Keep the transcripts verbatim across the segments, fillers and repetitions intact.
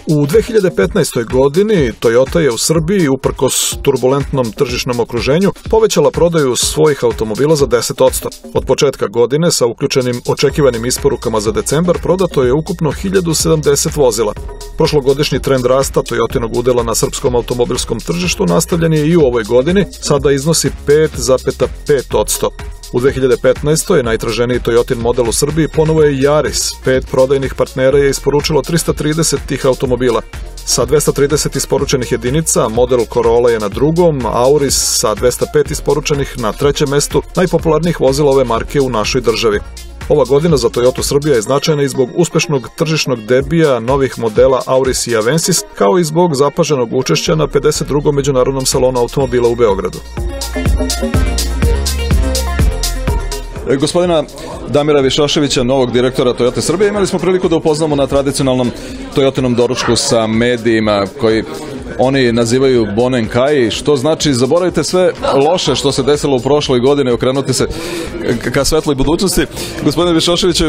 U dve hiljade petnaestoj. godini Toyota je u Srbiji, uprkos turbulentnom tržišnom okruženju, povećala prodaju svojih automobila za deset posto. Od početka godine, sa uključenim očekivanim isporukama za decembar, prodato je ukupno hiljadu sedamdeset vozila. Prošlogodišnji trend rasta Toyotinog udela na srpskom automobilskom tržištu nastavljen je i u ovoj godini, sada iznosi pet zarez pet posto. U dve hiljade petnaestoj. najtraženiji Toyotin model u Srbiji ponovo je Yaris. Pet prodajnih partnera je isporučilo trista trideset tih automobila. Sa dvesta trideset isporučenih jedinica, model Corolla je na drugom, Auris sa dvesta pet isporučenih na trećem mestu najpopularnijih vozila ove marke u našoj državi. Ova godina za Toyota Srbija je značajna i zbog uspešnog tržišnog debija novih modela Auris i Avensis, kao i zbog zapaženog učešća na pedeset drugom međunarodnom salonu automobila u Beogradu. Gospodina Damira Višoševića, novog direktora Toyota Srbije, imali smo priliku da upoznamo na tradicionalnom Toyotinom doručku sa medijima koji oni nazivaju Bonenkai, što znači zaboravite sve loše što se desilo u prošloj godini i okrenuti se ka svetloj budućnosti. Gospodine Višoševiću,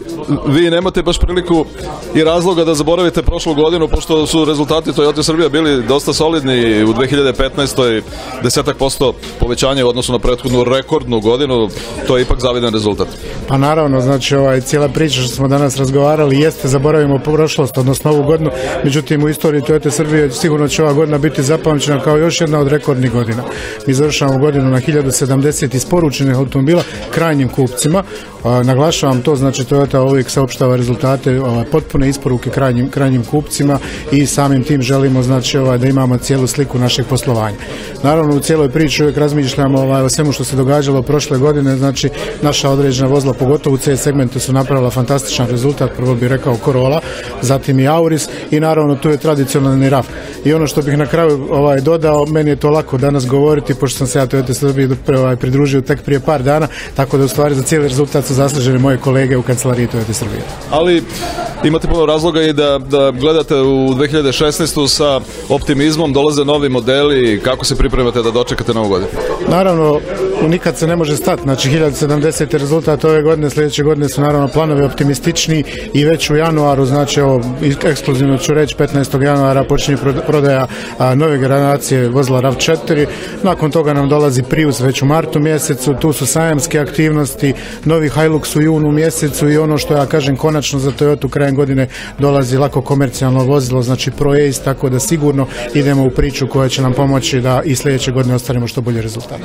vi nemate baš priliku i razloga da zaboravite prošlu godinu, pošto su rezultati Toyota Srbija bili dosta solidni u dve hiljade petnaestoj. desetak posto povećanje u odnosu na prethodnu rekordnu godinu, to je ipak zavidan rezultat. Pa naravno, znači ovaj, cijela priča što smo danas razgovarali jeste zaboravimo prošlost, odnosno ovu godinu, međutim u istoriji Toyota Srbije sigurno će ova godina biti zapamćena kao još jedna od rekordnih godina. Mi završavamo godinu na hiljadu sedamdeset isporučenih automobila krajnjim kupcima. Naglašavam to, znači Toyota uvijek saopštava rezultate potpune isporuke krajnjim, krajnjim kupcima i samim tim želimo znači da imamo cijelu sliku našeg poslovanja. Naravno u cijeloj priči uvijek razmišljamo o svemu što se događalo prošle godine, znači naša određena vozila, pogotovo u C segmentu, su napravila fantastičan rezultat, prvo bih rekao Corolla, zatim i Auris i naravno tu je tradicionalni R A V. I ono što bih na kraju ovaj, dodao, meni je to lako danas govoriti, pošto sam se ja Toyota Srbiji ovaj, pridružio tek prije par dana, tako da u stvari za cijeli rezultat su zasluženi moje kolege u kancelariji Toyota Srbije. Ali imate puno razloga i da, da gledate u dve hiljade šesnaestoj. sa optimizmom, dolaze novi modeli, kako se pripremate da dočekate novu godinu? Naravno, nikad se ne može stati, znači hiljadu sedamdeset je rezultat ove godine, sljedeće godine su naravno planovi optimistični i već u januaru, znači evo, ekskluzivno ću reći, petnaestog januara počinje prodaja a, nove generacije vozila R A V četiri, nakon toga nam dolazi Prius već u martu mjesecu, tu su sajamske aktivnosti, novi Hilux u junu mjesecu i ono što ja kažem konačno za Toyota krajem godine dolazi lako komercijalno vozilo, znači Pro Ace, tako da sigurno idemo u priču koja će nam pomoći da i sljedeće godine ostvarimo što bolje rezultate.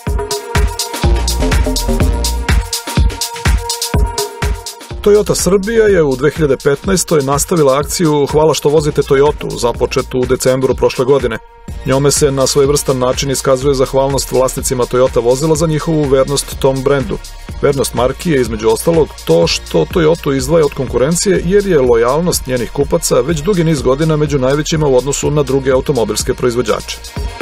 Toyota Srbija je u dve hiljade petnaestoj. nastavila akciju Hvala što vozite Toyotu, započetu u decembru prošle godine. Njome se na svojevrstan način iskazuje zahvalnost vlasnicima Toyota vozila za njihovu vernost tom brendu. Vernost marki je između ostalog to što Toyotu izdvaja od konkurencije jer je lojalnost njenih kupaca već dugi niz godina među najvećima u odnosu na druge automobilske proizvođače.